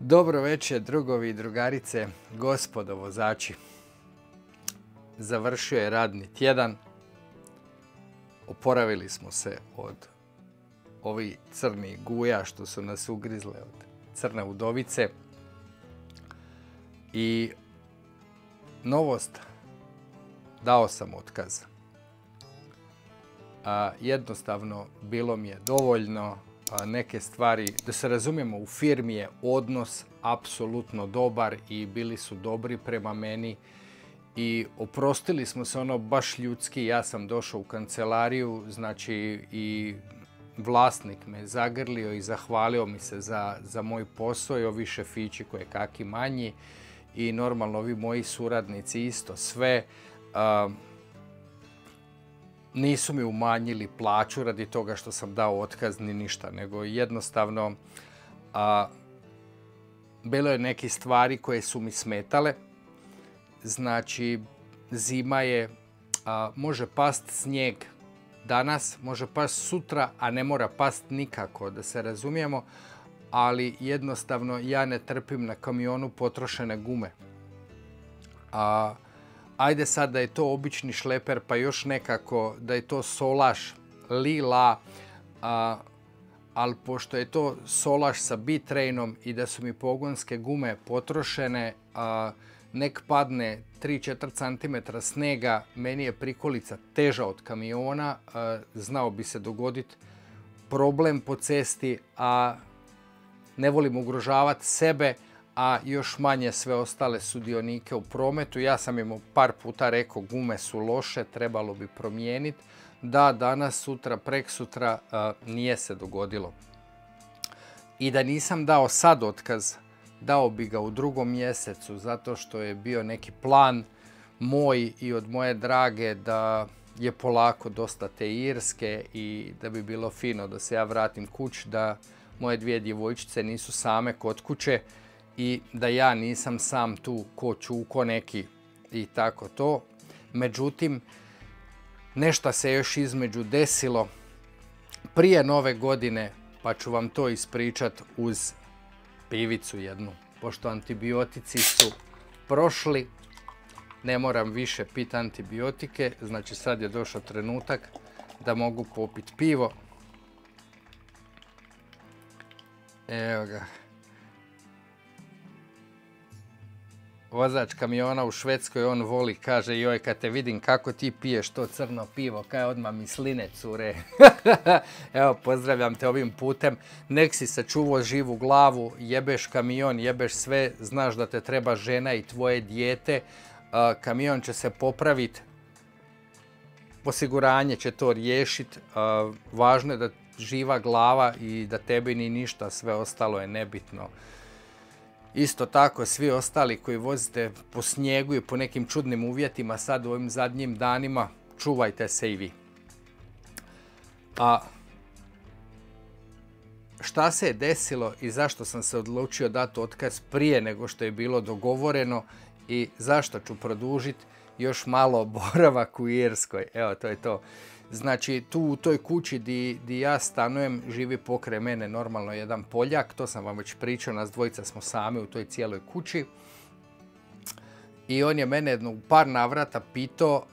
Dobro večer, drugovi i drugarice, gospodo vozači. Završio je radni tjedan. Oporavili smo se od ovih crnih guja što su nas ugrizle od crne udovice. I novost, dao sam otkaz. Jednostavno bilo mi je dovoljno. Neke stvari, da se razumijemo, u firmi je odnos apsolutno dobar i bili su dobri prema meni i oprostili smo se ono baš ljudski. Ja sam došao u kancelariju, znači i vlasnik me zagrlio i zahvalio mi se za moj posao i ovi šefići koje kaki manji i normalno ovi moji suradnici isto sve. Nisu mi umanjili plaću radi toga što sam dao otkaz ni ništa, nego jednostavno bilo je neke stvari koje su mi smetale. Znači, zima je, može past snijeg danas, može past sutra, a ne mora past nikako, da se razumijemo, ali jednostavno ja ne trpim na kamionu potrošene gume. Ajde sad da je to obični šleper, pa još nekako da je to solaš, lila, ali pošto je to solaš sa B-trainom i da su mi pogonske gume potrošene, nek padne 3-4 cm snega, meni je prikolica teža od kamiona, znao bi se dogoditi problem po cesti, a ne volim ugrožavati sebe, a još manje sve ostale sudionike u prometu. Ja sam im par puta rekao gume su loše, trebalo bi promijeniti. Da, danas, sutra, preksutra nije se dogodilo. I da nisam dao sad otkaz, dao bi ga u 2. mjesecu, zato što je bio neki plan moj i od moje drage da je polako dosta te Irske i da bi bilo fino da se ja vratim kući, da moje 2 djevojčice nisu same kod kuće i da ja nisam sam tu ko čuko neki i tako to. Međutim, nešto se još između desilo prije nove godine, pa ću vam to ispričat uz pivicu jednu. Pošto antibiotici su prošli, ne moram više piti antibiotike, znači sad je došao trenutak da mogu popiti pivo. Evo ga. Vozač kamiona u Švedskoj, on voli, kaže, joj, kad te vidim kako ti piješ to crno pivo, kaj odmah mi sline cure. Evo, pozdravljam te ovim putem. Nek si sačuvao živu glavu, jebeš kamion, jebeš sve, znaš da te treba žena i tvoje dijete. Kamion će se popraviti, osiguranje će to riješiti. Važno je da živa glava i da tebi ni ništa, sve ostalo je nebitno. Isto tako, svi ostali koji vozite po snijegu i po nekim čudnim uvjetima sad u ovim zadnjim danima, čuvajte se i vi. Šta se je desilo i zašto sam se odlučio dati otkaz prije nego što je bilo dogovoreno i zašto ću produžiti još malo boravak u Irskoj? Evo, to je to. Znači, tu u toj kući di ja stanujem živi pokraj mene normalno jedan Poljak, to sam vam već pričao, nas dvojica smo sami u toj cijeloj kući. I on je mene u par navrata pitao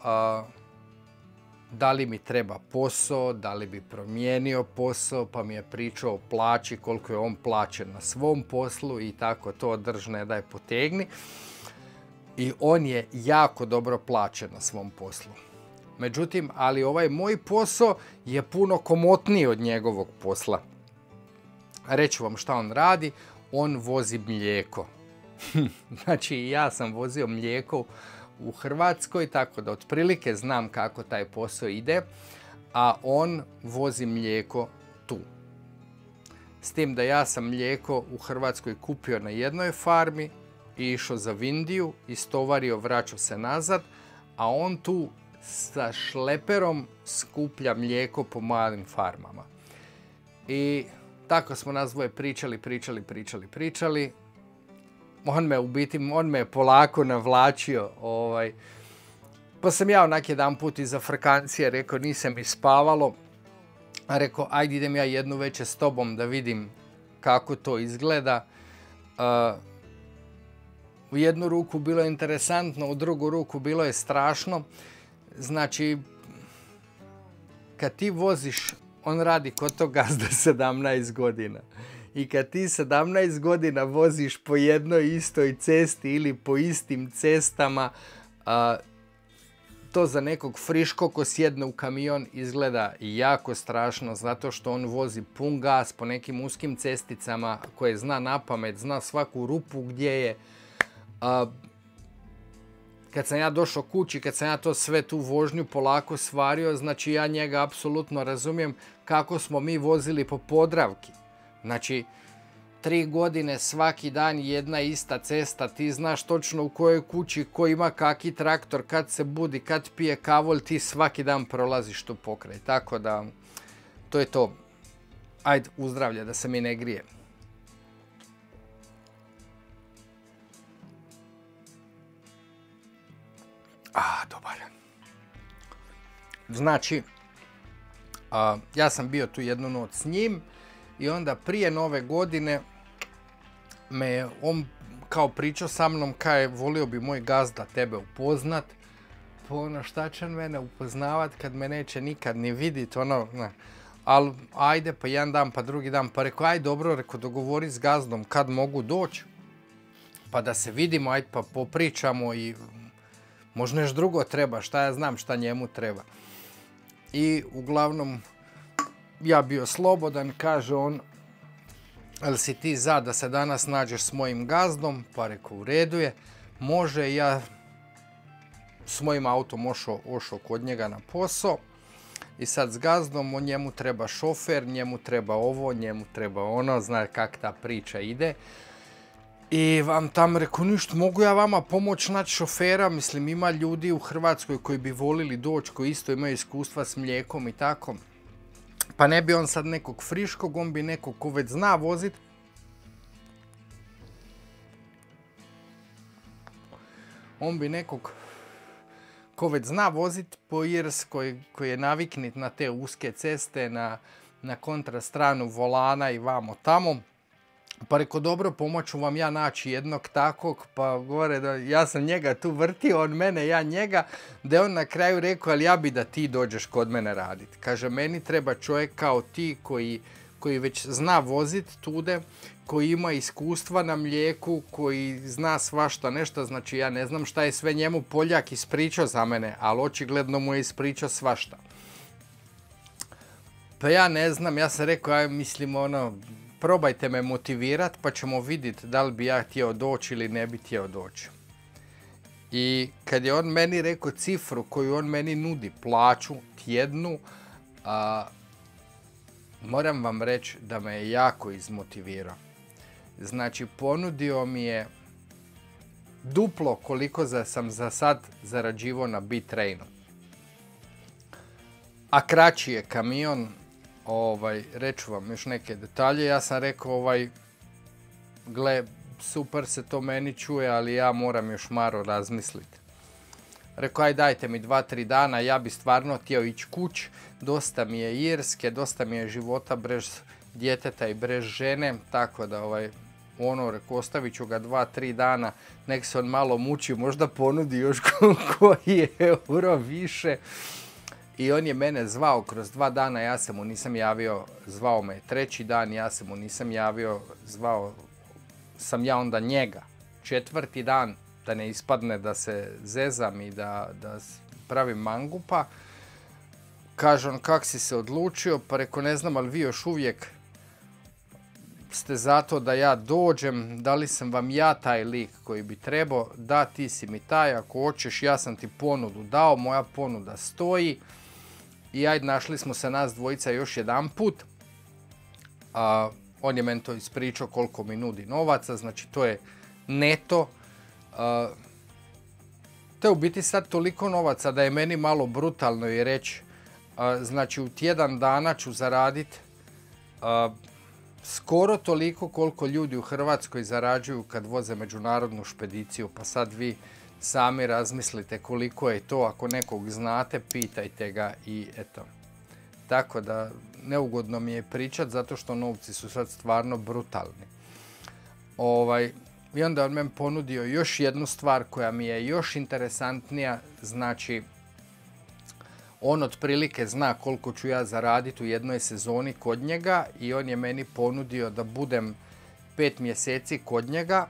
da li mi treba posao, da li bi promijenio posao, pa mi je pričao o plaći, koliko je on plaćen na svom poslu i tako to, drž ne daj potegni. I on je jako dobro plaćen na svom poslu. Međutim, ali ovaj moj posao je puno komotniji od njegovog posla. Reću vam šta on radi, on vozi mlijeko. Znači, ja sam vozio mlijeko u Hrvatskoj, tako da otprilike znam kako taj posao ide, a on vozi mlijeko tu. S tim da ja sam mlijeko u Hrvatskoj kupio na jednoj farmi i išao za Vindiju, istovario, vraćao se nazad, a on tu sa šleperom skuplja mlijeko po malim farmama. I tako smo nas dvoje pričali. On me je polako navlačio. Pa sam ja onak jedan put iza frkancije rekao, nisam mi spavalo. Rekao, ajde idem ja jednu večer s tobom da vidim kako to izgleda. U jednu ruku bilo je interesantno, u drugu ruku bilo je strašno. Znači, kad ti voziš, on radi kod tog gazda 17 godina. I kad ti 17 godina voziš po jednoj istoj cesti ili po istim cestama, to za nekog friško ko sjedne u kamion izgleda jako strašno, zato što on vozi pun gas po nekim uskim cesticama koje zna napamet, zna svaku rupu gdje je. Kad sam ja došao kući, kad sam ja to sve tu vožnju polako svario, znači ja njega apsolutno razumijem kako smo mi vozili po Podravki. Znači, 3 godine svaki dan jedna ista cesta, ti znaš točno u kojoj kući, ko ima kaki traktor, kad se budi, kad pije kavu, ti svaki dan prolaziš tu pokraj. Tako da, to je to. Ajde, uzdravlje, da se mi ne grije. Dobar. Znači, ja sam bio tu jednu noć s njim i onda prije Nove godine on kao pričao sa mnom, kaj volio bi moj gazda tebe upoznat. Pa ono, šta će on mene upoznavat kad me neće nikad ni vidit, ono, ne. Ali ajde, pa jedan dan, pa drugi dan, pa rekao, aj dobro, rekao, dogovori s gazdom kad mogu doći, pa da se vidimo, ajde pa popričamo i možda još drugo treba, šta ja znam šta njemu treba. I uglavnom, ja bio slobodan, kaže on, ali si ti za da se danas nađeš s mojim gazdom? Pa rekao, u redu je, može. Ja s mojim autom ošao kod njega na posao i sad s gazdom, njemu treba šofer, njemu treba ovo, njemu treba ono, zna kak ta priča ide. I vam tam rekao, ništa, mogu ja vama pomoći naći šofera, mislim, ima ljudi u Hrvatskoj koji bi volili doći, koji isto imaju iskustva s mlijekom i tako. Pa ne bi on sad nekog friškog, on bi nekog ko već zna vozit. On bi nekog ko već zna vozit po Irskoj, koji je naviknit na te uske ceste, na kontrastranu volana i vamo tamo. Pa rekao, dobro, pomoću vam ja naći jednog takvog, pa gore, da ja sam njega tu vrtio, on mene, ja njega, da je on na kraju rekao, ali ja bi da ti dođeš kod mene raditi. Kaže, meni treba čovjek kao ti koji već zna vozit tude, koji ima iskustva na mlijeku, koji zna svašta nešto, znači ja ne znam šta je sve njemu Poljak ispričao za mene, ali očigledno mu je ispričao svašta. Pa ja ne znam, ja sam rekao, aj mislim ono, probajte me motivirat pa ćemo vidjeti da li bi ja htio doći ili ne bi htio doći. I kad je on meni rekao cifru koju on meni nudi, plaću tjednu, moram vam reći da me je jako izmotivirao. Znači, ponudio mi je duplo koliko sam za sad zarađivao na B-Trainu. A kraći je kamion. Reću vam još neke detalje. Ja sam rekao, gle, super se to meni čuje, ali ja moram još malo razmisliti. Rekao, aj dajte mi 2-3 dana, ja bi stvarno htio ići kuć, dosta mi je Irske, dosta mi je života bez djeteta i bez žene, tako da rekao, ostavit ću ga 2-3 dana, nek se on malo muči, možda ponudi još koji euro više. I on je mene zvao kroz 2 dana, ja se mu nisam javio, zvao me 3. dan, ja se mu nisam javio, zvao sam ja onda njega. 4. dan, da ne ispadne da se zezam i da pravim mangupa. Kaže on, kak si se odlučio? Pa rekao, ne znam, ali vi još uvijek ste zato da ja dođem, da li sam vam ja taj lik koji bi trebao? Da, ti si mi taj, ako hoćeš, ja sam ti ponudu dao, moja ponuda stoji. I ajde, našli smo se nas dvojica još jedan put. On je meni to ispričao koliko mi nudi novaca, znači to je neto. To je u biti sad toliko novaca da je meni malo brutalno i reći, znači u tjedan dana ću zaraditi skoro toliko koliko ljudi u Hrvatskoj zarađuju kad voze međunarodnu špediciju, pa sad vi sami razmislite koliko je to, ako nekog znate, pitajte ga i eto. Tako da neugodno mi je pričat zato što novci su sad stvarno brutalni. I onda on meni ponudio još jednu stvar koja mi je još interesantnija, znači on otprilike zna koliko ću ja zaraditi u jednoj sezoni kod njega i on je meni ponudio da budem 5 mjeseci kod njega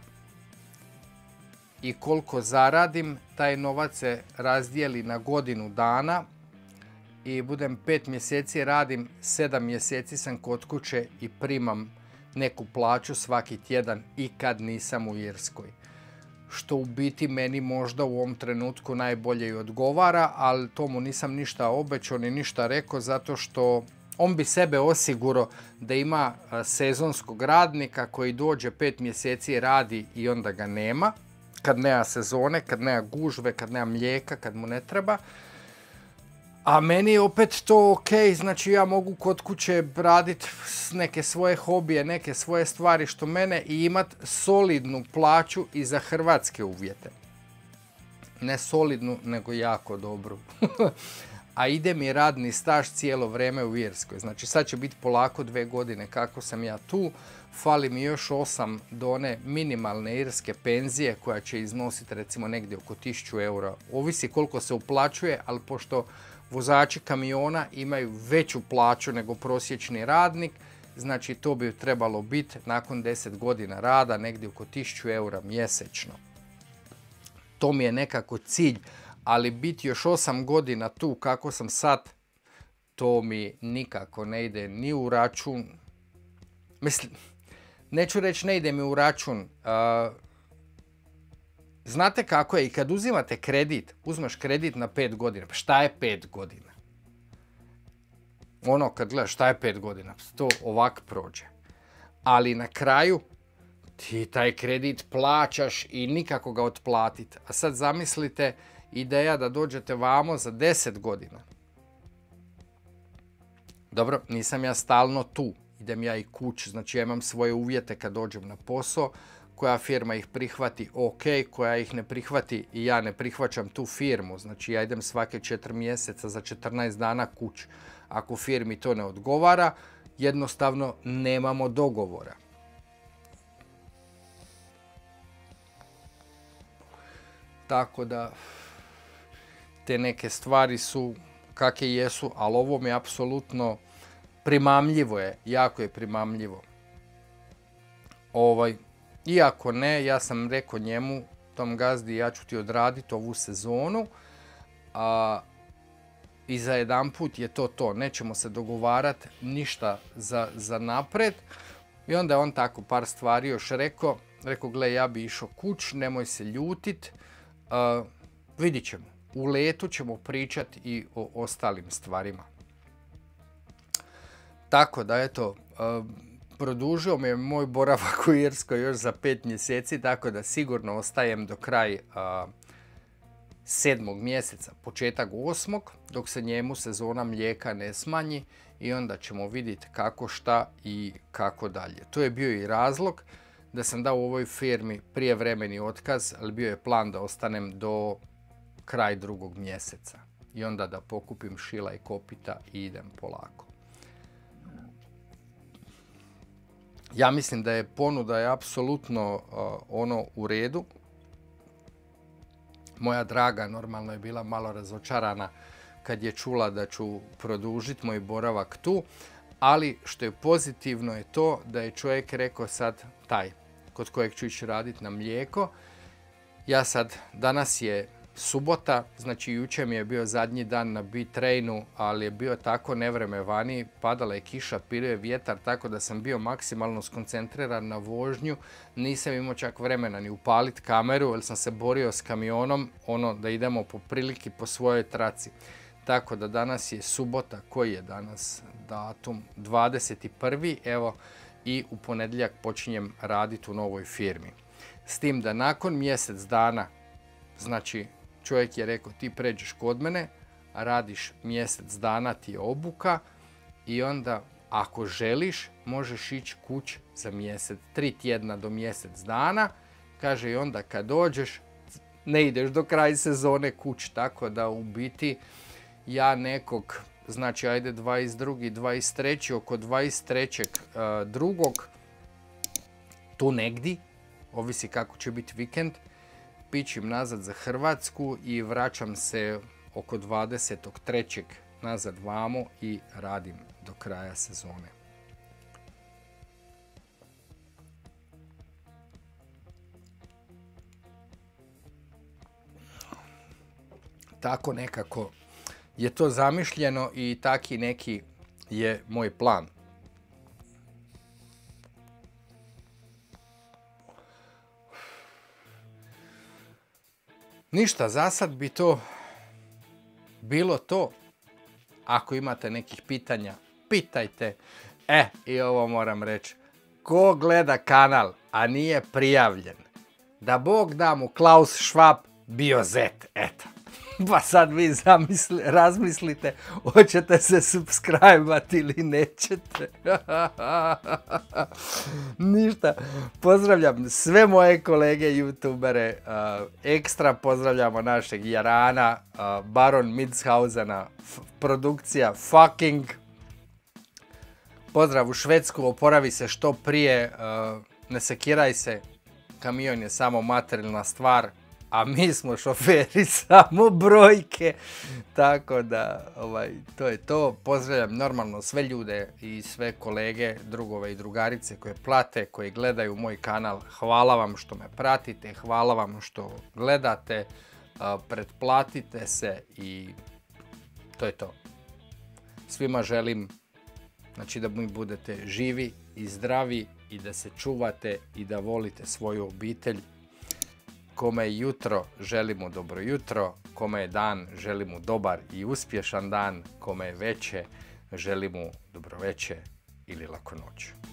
i koliko zaradim, taj novac se razdijeli na godinu dana i budem 5 mjeseci radim, 7 mjeseci sam kod kuće i primam neku plaću svaki tjedan i kad nisam u Irskoj. Što u biti meni možda u ovom trenutku najbolje i odgovara, ali tomu nisam ništa obećao ni ništa rekao zato što on bi sebe osigurao da ima sezonskog radnika koji dođe 5 mjeseci radi i onda ga nema. Kad nema sezone, kad nema gužve, kad nema mlijeka, kad mu ne treba. A meni je opet to ok, znači ja mogu kod kuće raditi neke svoje hobije, neke svoje stvari što mene i imati solidnu plaću i za hrvatske uvjete. Ne solidnu, nego jako dobru. A ide mi radni staž cijelo vrijeme u Irskoj. Znači sad će biti polako 2 godine kako sam ja tu. Fali mi još 8 do one minimalne irske penzije koja će iznositi recimo negdje oko 1000 eura. Ovisi koliko se uplaćuje, ali pošto vozači kamiona imaju veću plaću nego prosječni radnik, znači to bi trebalo biti nakon 10 godina rada negdje oko 1000 eura mjesečno. To mi je nekako cilj, ali biti još 8 godina tu kako sam sad, to mi nikako ne ide ni u račun. Mislim, neću reći ne ide mi u račun. Znate kako je, i kad uzimate kredit, uzmeš kredit na 5 godina. Pa šta je 5 godina? Ono kad gledaš šta je 5 godina, to ovak prođe. Ali na kraju ti taj kredit plaćaš i nikako ga otplatiti. A sad zamislite ideja da dođete vamo za 10 godina. Dobro, nisam ja stalno tu. Idem ja i kući, znači ja imam svoje uvjete kad dođem na posao. Koja firma ih prihvati, ok, koja ih ne prihvati i ja ne prihvaćam tu firmu. Znači ja idem svake 4 mjeseca za 14 dana kući. Ako firmi to ne odgovara, jednostavno nemamo dogovora. Tako da te neke stvari su kakve jesu, ali ovo mi je apsolutno primamljivo je, jako je primamljivo. Iako ne, ja sam rekao njemu, tom gazdi, ja ću ti odraditi ovu sezonu i za jedan put je to. Nećemo se dogovarati ništa za napred. I onda je on tako par stvari još rekao. Rekao, gle, ja bi išao kuć, nemoj se ljutit. Vidit ćemo. U letu ćemo pričati i o ostalim stvarima. Tako da, eto, produžio mi je moj boravak u Irskoj još za 5 mjeseci, tako da sigurno ostajem do kraja 7. mjeseca, početak 8. dok se njemu sezona mlijeka ne smanji i onda ćemo vidjeti kako, šta i kako dalje. To je bio i razlog da sam dao u ovoj firmi prijevremeni otkaz, ali bio je plan da ostanem do kraj 2. mjeseca i onda da pokupim šila i kopita i idem polako. Ja mislim da je ponuda je apsolutno u redu. Moja draga normalno je bila malo razočarana kad je čula da ću produžiti moj boravak tu, ali što je pozitivno je to da je čovjek rekao sad taj kod kojeg ću ići raditi na mlijeko. Ja sad, danas je subota, znači jučer mi je bio zadnji dan na B-trainu, ali je bio tako nevreme vani, padala je kiša, pio je vjetar, tako da sam bio maksimalno skoncentriran na vožnju. Nisam imao čak vremena ni upaliti kameru, jer sam se borio s kamionom, da idemo po priliki po svojoj traci. Tako da danas je subota, koji je danas datum? 21. Evo, i u ponedjeljak počinjem raditi u novoj firmi. S tim da nakon mjesec dana, znači čovjek je rekao ti pređeš kod mene, radiš mjesec dana, ti je obuka i onda ako želiš možeš ići kući za 3 tjedna do mjesec dana. Kaže i onda kad dođeš ne ideš do kraja sezone kući, tako da u biti ja nekog, znači ajde 22. 23. oko 23. drugog tu negdje ovisi kako će biti vikend, pićim nazad za Hrvatsku i vraćam se oko 23. nazad vamo i radim do kraja sezone. Tako nekako je to zamišljeno i taki neki je moj plan. Ništa, za sad bi to bilo to. Ako imate nekih pitanja, pitajte. I ovo moram reći. Ko gleda kanal, a nije prijavljen, da Bog da mu Klaus Schwab bio zet. Eto. Pa sad vi razmislite, hoćete se subscribe-ati ili nećete. Ništa, pozdravljam sve moje kolege youtubere, ekstra pozdravljamo našeg Jarana, Baron Midshausena, produkcija fucking. Pozdrav u Švedsku, oporavi se što prije, ne sekiraj se, kamion je samo materijalna stvar. A mi smo šoferi samo brojke, tako da to je to. Pozdravljam normalno sve ljude i sve kolege, drugove i drugarice koje plate, koji gledaju moj kanal. Hvala vam što me pratite, hvala vam što gledate, pretplatite se i to je to. Svima želim da mi budete živi i zdravi i da se čuvate i da volite svoju obitelj. Kome je jutro, želim mu dobro jutro, kome je dan, želim mu dobar i uspješan dan, kome je veče, želim mu dobro veče ili laku noć.